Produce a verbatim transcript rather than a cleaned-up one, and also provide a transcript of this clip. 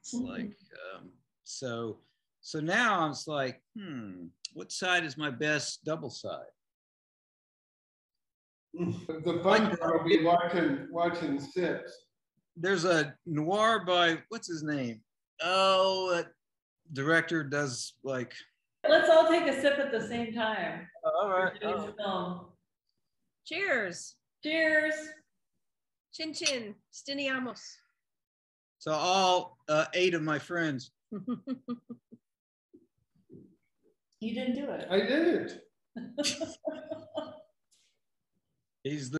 It's like, um, so, so now I'm just like, hmm, what side is my best double side? The fun part will be watching, watching Sips. There's a noir by, what's his name? Oh, that director does like. Let's all take a sip at the same time. All right. Oh. Cheers. Cheers. Chin chin. Stiniamos. So all uh, eight of my friends. You didn't do it. I did it. He's the